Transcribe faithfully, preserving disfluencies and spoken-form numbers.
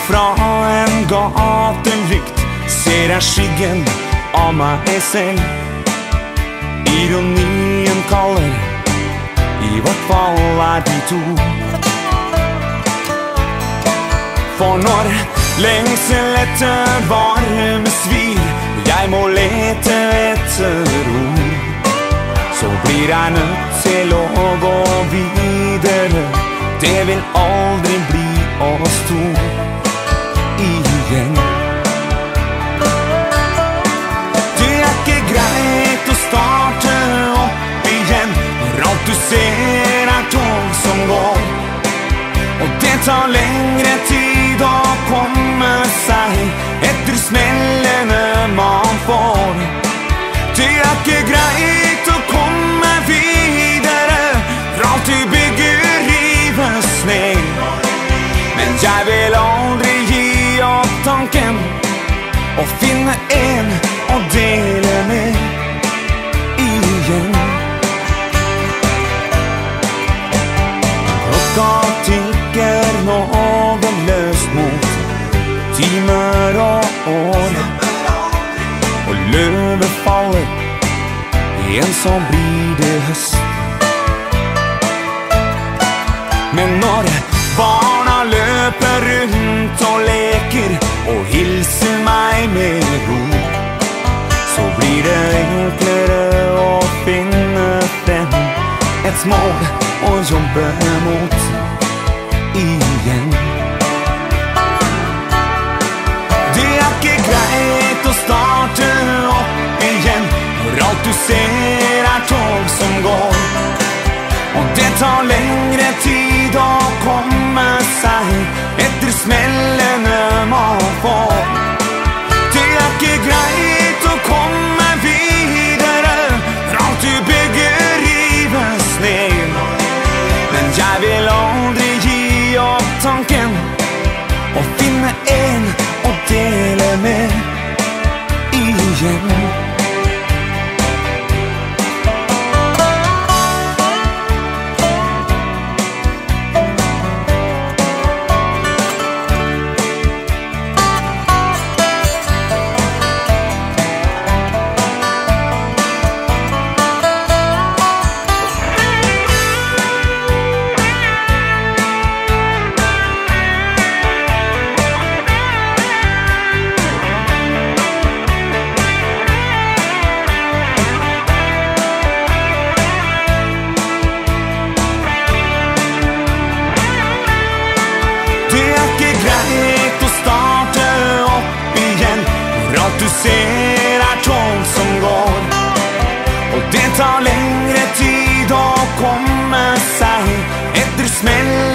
fra en gatelykt ser jeg skyggen av meg selv. Ironien kaller, i hvert fall er de to. For når lengsel etter varme svir, og jeg må lete etter ord, så blir jeg nødt til å gå videre. Det vil aldri bli oss to igjen. Det er ikke greit å starte opp igjen når alt du ser er tog som går, og det tar lengre tid å komme seg etter smellene man får. Det er ikke greit å komme videre, for alt du bygger rives ned. Men jeg vil aldri gi opp tanken å finne en å dele med igjen. Klokka tikker nådeløst mot timer og år, og løvet faller, igjen så blir det høst. Men når barna løper rundt og leker og hilser meg med ro, så blir det enklere å finne frem et mål å jobbe mot igjen. Det er ikke greit å starte opp igjen når alt du ser er tog som går, og det tar lengre tid å komme seg etter smellene man får. Det er ikke greit å komme videre, for alt du bygger rives ned. Men jeg vil aldri gi opp tanken å finne en å dele med igjen. Du ser er tog som går, og det tar lengre tid å komme seg etter smell